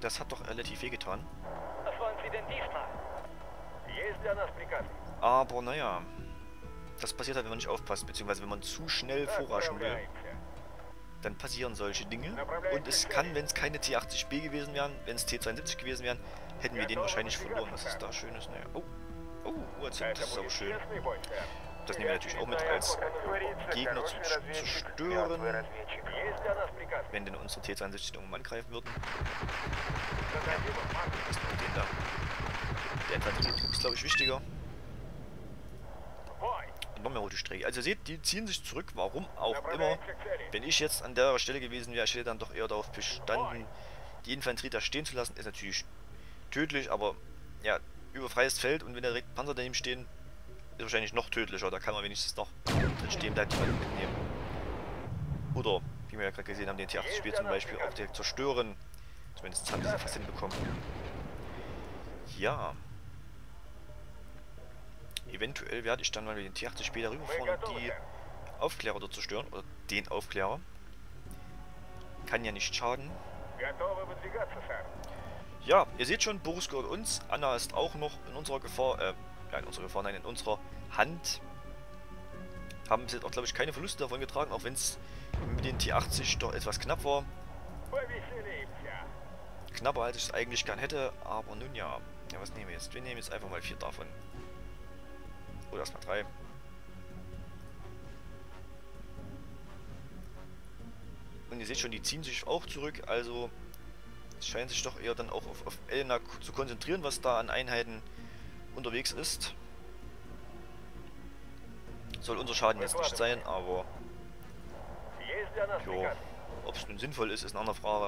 Das hat doch relativ wehgetan. Was wollen Sie denn diesmal? Aber naja, das passiert halt, wenn man nicht aufpasst, beziehungsweise wenn man zu schnell vorraschen will, dann passieren solche Dinge. Und es kann, wenn es keine T80B gewesen wären, wenn es T72 gewesen wären, hätten wir den wahrscheinlich verloren. Was ist da Schönes? Naja. Oh, oh, das ist auch schön. Das nehmen wir natürlich auch mit als Gegner zu zerstören, wenn denn unsere T72 irgendwann angreifen würden. Was ist denn den da? Der Infanterie ist, glaube ich, wichtiger. Und noch mehr rote Strecke. Also ihr seht, die ziehen sich zurück, warum auch immer. Wenn ich jetzt an der Stelle gewesen wäre, ich hätte dann doch eher darauf bestanden, die Infanterie da stehen zu lassen. Ist natürlich tödlich, aber ja, über freies Feld und wenn da direkt Panzer daneben stehen, ist wahrscheinlich noch tödlicher. Da kann man wenigstens noch drin stehen bleiben, die man mitnehmen. Oder, wie wir ja gerade gesehen haben, den T80B zum Beispiel auch direkt zerstören. Zumindest haben sie es fast hinbekommen. Ja. Eventuell werde ich dann mal mit den T80B darüber fahren und die Aufklärer dort zerstören. Oder den Aufklärer. Kann ja nicht schaden. Ja, ihr seht schon, Boris gehört uns. Anna ist auch noch in unserer Gefahr, ja, in unserer Gefahr, nein, in unserer Hand. Haben bis jetzt auch, glaube ich, keine Verluste davon getragen, auch wenn es mit den T80 doch etwas knapp war. Knapper, als ich es eigentlich gern hätte, aber nun ja. Ja, was nehmen wir jetzt? Wir nehmen jetzt einfach mal 4 davon. Oder erstmal 3. Und ihr seht schon, die ziehen sich auch zurück, also es scheint sich doch eher dann auch auf Elena zu konzentrieren, was da an Einheiten unterwegs ist. Soll unser Schaden jetzt nicht sein, aber jo, ob es nun sinnvoll ist, ist eine andere Frage.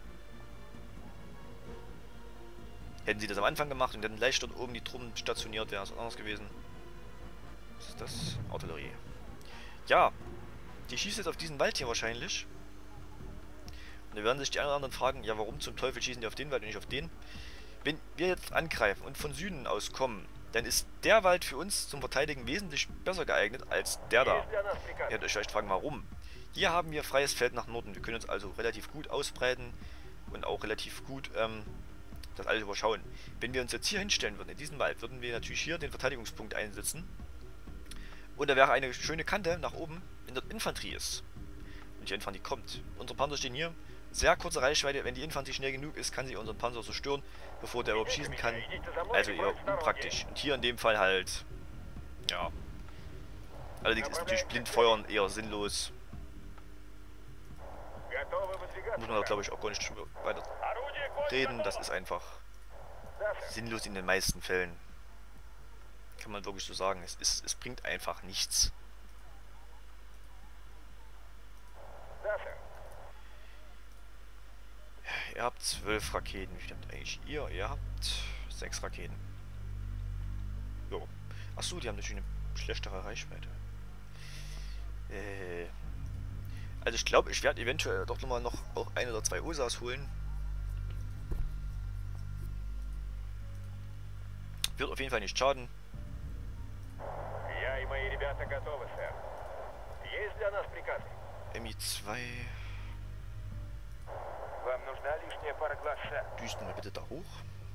Hätten sie das am Anfang gemacht und hätten leicht dort oben die Truppen stationiert, wäre es anders gewesen. Was ist das? Artillerie. Ja, die schießt jetzt auf diesen Wald hier wahrscheinlich. Und da werden sich die einen oder anderen fragen, ja, warum zum Teufel schießen die auf den Wald und nicht auf den? Wenn wir jetzt angreifen und von Süden aus kommen, dann ist der Wald für uns zum Verteidigen wesentlich besser geeignet als der da. Ihr werdet euch vielleicht fragen, warum. Hier haben wir freies Feld nach Norden. Wir können uns also relativ gut ausbreiten und auch relativ gut das alles überschauen. Wenn wir uns jetzt hier hinstellen würden, in diesen Wald, würden wir natürlich hier den Verteidigungspunkt einsetzen. Und da wäre eine schöne Kante nach oben, wenn dort Infanterie ist. Und die Infanterie kommt. Unsere Panzer stehen hier. Sehr kurze Reichweite. Wenn die Infanterie schnell genug ist, kann sie unseren Panzer zerstören, bevor der überhaupt schießen kann. Also eher unpraktisch. Und hier in dem Fall halt, ja. Allerdings ist natürlich Blindfeuern eher sinnlos. Muss man da, glaube ich, auch gar nicht drüber weiter reden. Das ist einfach sinnlos in den meisten Fällen. Kann man wirklich so sagen. Es bringt einfach nichts. Ihr habt 12 Raketen. Wie viel habt eigentlich ihr? Ihr habt 6 Raketen. Jo. Achso, die haben natürlich eine schlechtere Reichweite. Also ich glaube, ich werde eventuell doch nochmal auch 1 oder 2 USAs holen. Wird auf jeden Fall nicht schaden. Mi-2. Düsten wir bitte da hoch.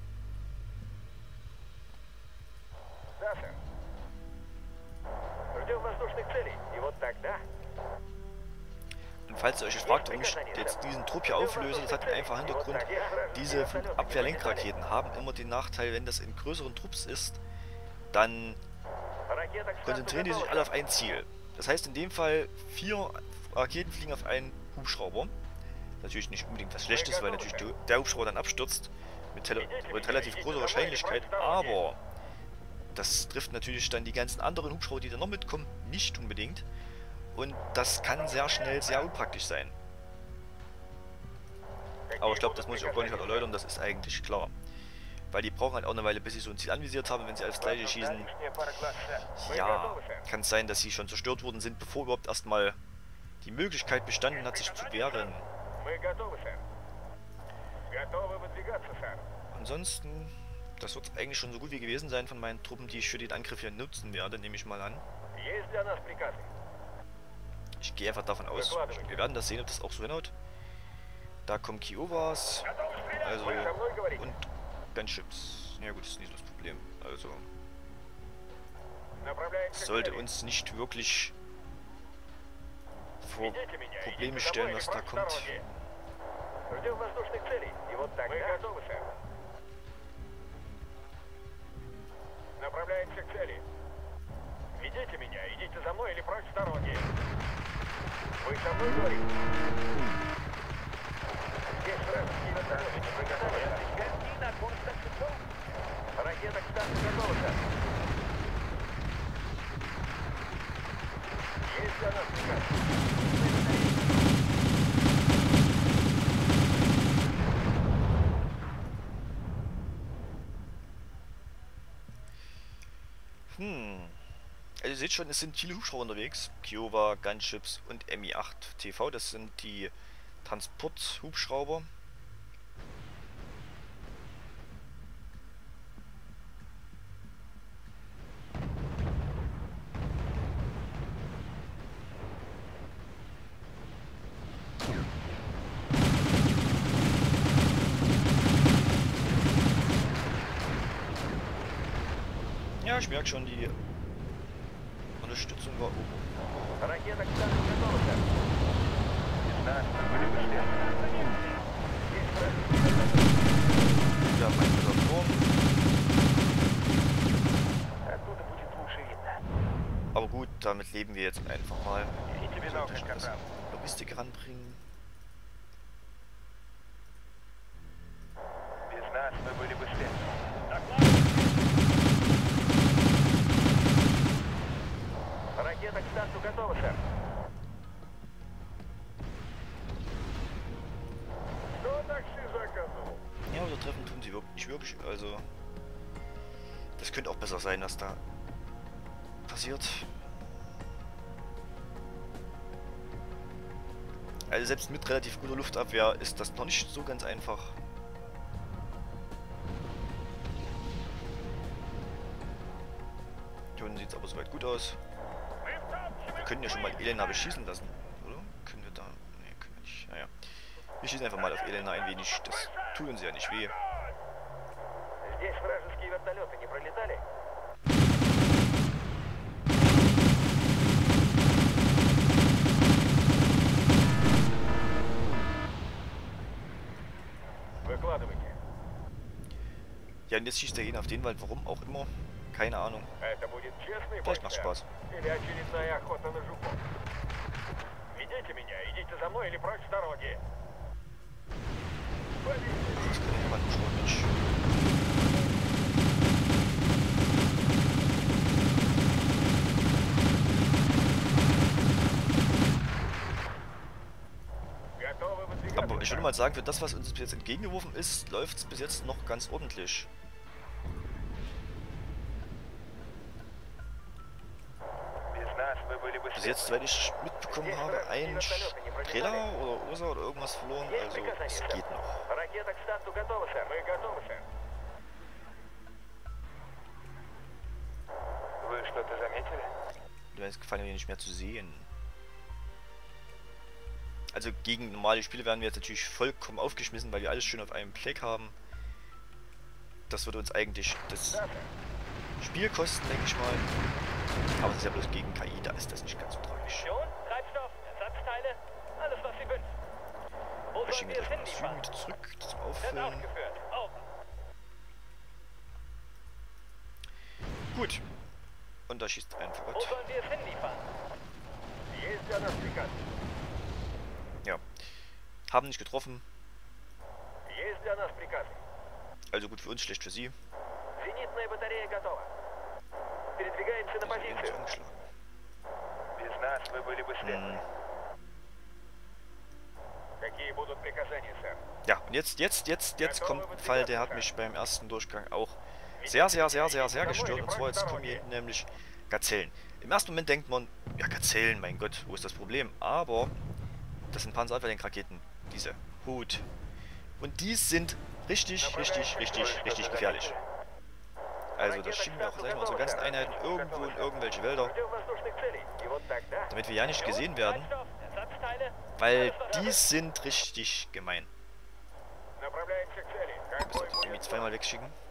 Und falls ihr euch fragt, warum ich jetzt diesen Trupp hier auflöse, das hat den einfachen Hintergrund. Diese Flugabwehrlenkraketen haben immer den Nachteil, wenn das in größeren Trupps ist, dann konzentrieren die sich alle auf ein Ziel. Das heißt in dem Fall 4 Raketen fliegen auf einen Hubschrauber. Natürlich nicht unbedingt was Schlechtes, weil natürlich der Hubschrauber dann abstürzt mit relativ großer Wahrscheinlichkeit, aber das trifft natürlich dann die ganzen anderen Hubschrauber, die da noch mitkommen, nicht unbedingt. Und das kann sehr schnell sehr unpraktisch sein. Aber ich glaube, das muss ich auch gar nicht halt erläutern, das ist eigentlich klar. Weil die brauchen halt auch eine Weile, bis sie so ein Ziel anvisiert haben, wenn sie alles gleiche schießen. Ja, kann es sein, dass sie schon zerstört worden sind, bevor überhaupt erstmal die Möglichkeit bestanden hat, sich zu wehren. Ansonsten, das wird eigentlich schon so gut wie gewesen sein von meinen Truppen, die ich für den Angriff hier nutzen werde, nehme ich mal an. Ich gehe einfach davon aus, wir werden das sehen, ob das auch so hinhaut. Da kommen Kiowas, Also, Вы со мной говорите? und Gunships. Ja gut, das ist nicht so das Problem. Also, Направляемся es к sollte цели. uns nicht wirklich vor Ведите меня, Probleme идите за stellen, мной или was da прочь с kommt. дороги. Ждем воздушных целей. И вот тогда... Мы готовы, сэр. Направляемся к цели. Ведите меня, идите за мной или прочь с дороги. Вы со мной говорите? Здесь вражеские вертолеты. Вы готовы, сэр? Гости на курс таксифон. Ракета к старту готова, сэр. Есть для нас приказ. Also ihr seht schon, es sind viele Hubschrauber unterwegs. Kiowa, Gunships und Mi-8 TV, das sind die Transporthubschrauber. Ja, ich merke schon, die Unterstützung war oben. Ракета к старту готова, сэр. Да, были бы Есть вражеские вертолеты. Ja, mein Turm. Оттуда будет лучше видно. Aber gut, damit leben wir jetzt einfach mal. Идите So, бинокль, das капрал. Logistik ranbringen. Без нас мы были бы след. Ракета к старту готова, сэр. Что такси заказывал? Ja, unser Treffen tun sie wirklich, nicht wirklich. Also, das könnte auch besser sein, was da passiert. Also selbst mit relativ guter Luftabwehr ist das noch nicht so ganz einfach. Hier unten sieht es aber soweit gut aus. Wir können ja schon mal Elena beschießen lassen, oder? Können wir da? Ne, können wir nicht. Naja. Wir schießen einfach mal auf Elena ein wenig. Das tut uns ja nicht weh. Здесь вражеские вертолеты не пролетали? Выкладывайте. Ja, und jetzt schießt er ihn auf den Wald. Warum auch immer. Keine Ahnung. Это будет честный Vielleicht бой, macht сэр? Spaß. Или очередная охота на жуков? Ведите меня, идите за мной или прочь с дороги. Das kann ich mal nicht, Mensch. Готовы выдвигаться, Aber ich сэр? würde mal sagen, für das, was uns bis jetzt entgegengeworfen ist, läuft es bis jetzt noch ganz ordentlich. Без нас вы были бы Bis след. jetzt, soweit ich mitbekommen habe, ein Trailer oder Ursa oder irgendwas verloren. Есть Also, приказание, es сэр? geht noch. Ракета к старту готова, сэр. Мы готовы, сэр. Вы что-то заметили? Mir ist gefallen, hier nicht mehr zu sehen. Also gegen normale Spiele werden wir jetzt natürlich vollkommen aufgeschmissen, weil wir alles schön auf einem Fleck haben. Das würde uns eigentlich das Да, сэр. Spiel kosten, denke ich mal. Aber es ist ja bloß gegen KI, da ist das nicht ganz so tragisch. Munition, Treibstoff, Ersatzteile, alles was Sie wünschen. Wo Da sollen schicken wir wir es gleich mal das Süden hinliefern? wieder zurück zum Wird Auffüllen. ausgeführt. Over. Gut. Und da schießt einfach Wo Gott. sollen wir es hinliefern? Есть для нас приказ. Ja. Haben nicht getroffen. Есть для нас приказ. Also gut für uns, schlecht für sie. Зенитная батарея готова. Передвигаемся на Die sind irgendwie позицию. angeschlagen. Без нас вы были бы след. Hm. Какие будут приказания, сэр? Ja, und jetzt kommt ein Fall, der hat mich beim ersten Durchgang auch sehr gestört. Und zwar jetzt kommen hier hinten nämlich Gazellen. Im ersten Moment denkt man, ja Gazellen, mein Gott, wo ist das Problem? Aber das sind Panzerabwehrlenkraketen, diese Hut. Und die sind richtig gefährlich. Also das schieben wir auch gleich mal unsere ganzen Einheiten irgendwo in irgendwelche Wälder, Ждем воздушных целей. И вот тогда... damit wir ja nicht gesehen werden, Treibstoff, Ersatzteile, weil alles, was die sind richtig gemein. Направляемся к цели. zweimal wegschicken.